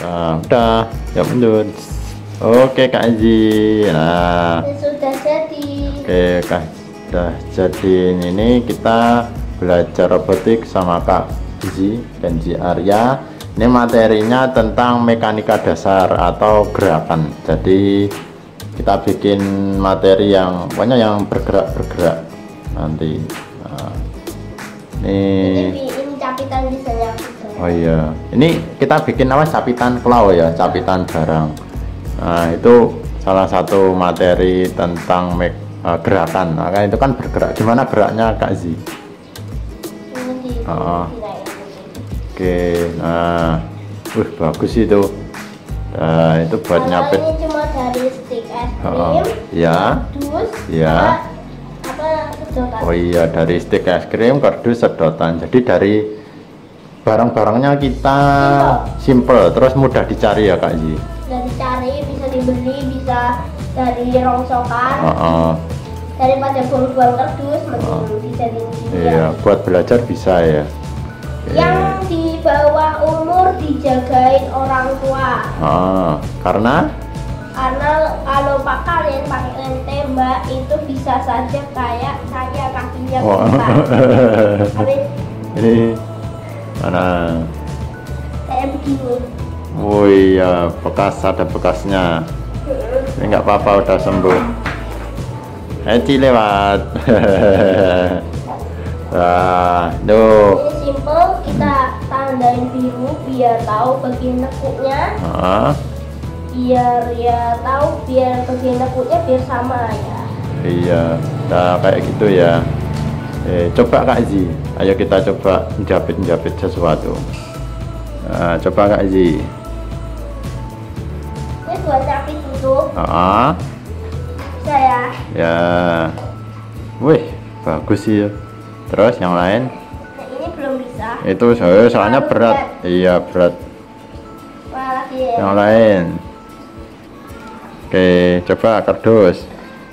Nah, udah ya mundur. Oke Kak Aji. Nah, Sudah jadi. oke Kak, sudah jadi. Ini kita belajar robotik sama Kak Kenji Arya. Ini materinya tentang mekanika dasar atau gerakan. Jadi kita bikin materi yang pokoknya yang bergerak nanti. Nah, Ini capitan desainnya. oh iya, ini kita bikin apa, capitan claw ya, capitan barang. Nah itu salah satu materi tentang gerakan. Nah, kan itu kan bergerak. Gimana geraknya Kak Zi? Oke, nah, bagus itu. Nah, itu buat nyapit. Ini cuma dari stick es krim, Ya, kardus, ya. sedotan. Oh iya, dari stick es krim, kardus, sedotan. Jadi dari barang-barangnya kita simple, terus mudah dicari ya Kak Zi. Bisa dicari, bisa dibeli, bisa dari rongsokan. Daripada buang-buang kardus, mending dijadiin gini. Iya, buat belajar bisa ya. Yang di bawah umur dijagain orang tua. Karena kalau kalian pakai lem tembak itu bisa saja kayak saya kakinya besar. Ini mana? Kayak begini. Oh iya, ada bekasnya. Ini nggak apa-apa, udah sembuh. Eci lewat. Nah, tuh. Ini simple, kita tandain biru biar tahu bagian nekuknya. Biar bagian nekuknya biar sama ya. Iya, nah kayak gitu ya. Coba Kak Zi, ayo kita coba jepit sesuatu. Nah, coba Kak Zi. Ini buat capit tutup. Bisa ya. Ya, wih, bagus sih. Terus yang lain? Nah, ini belum bisa. Itu soalnya berat. Iya berat. Lagi ya. Yang lain. Oke, coba kardus.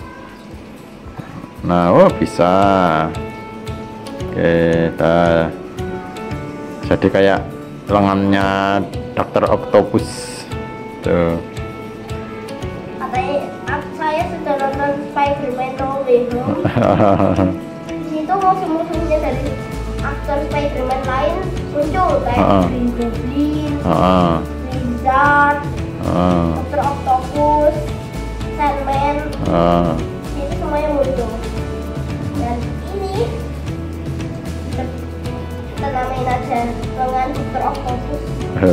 Nah, oh bisa. Oke, dah. Jadi kayak lengannya Dokter Octopus. Tuh. Saya sudah nonton Spider-Man No Way Home. Itu musuh-musuhnya dari aktor Spider-Man lain muncul kayak Green Goblin, Lizard, Dokter Octopus, Sandman. Itu semuanya muncul. Dan ini kita namain aja lengan Dokter Octopus.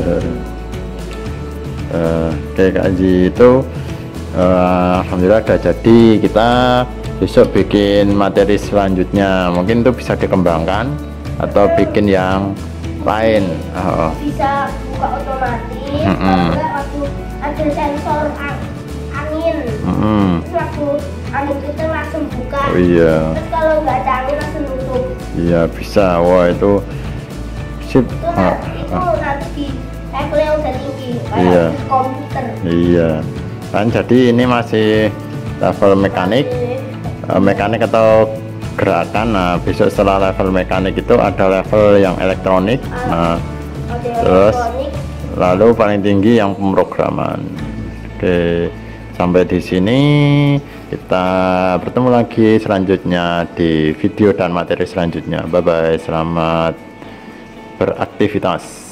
Oke Kak Aji, itu alhamdulillah udah jadi. Kita besok bikin materi selanjutnya, mungkin itu bisa dikembangkan atau bikin yang lain. Bisa buka otomatis, waktu ada sensor angin, terus waktu angin itu langsung buka. Oh iya. Terus kalau nggak ada angin langsung nutup. Iya bisa. Wah itu sip. Itu nanti di level yang udah tinggi kayak Iya. di komputer. Iya. Kan jadi ini masih level mekanik atau gerakan. Nah besok setelah level mekanik itu ada level yang elektronik. Nah terus lalu paling tinggi yang pemrograman. Oke, sampai di sini kita bertemu lagi selanjutnya di video dan materi selanjutnya. Bye bye, selamat beraktivitas.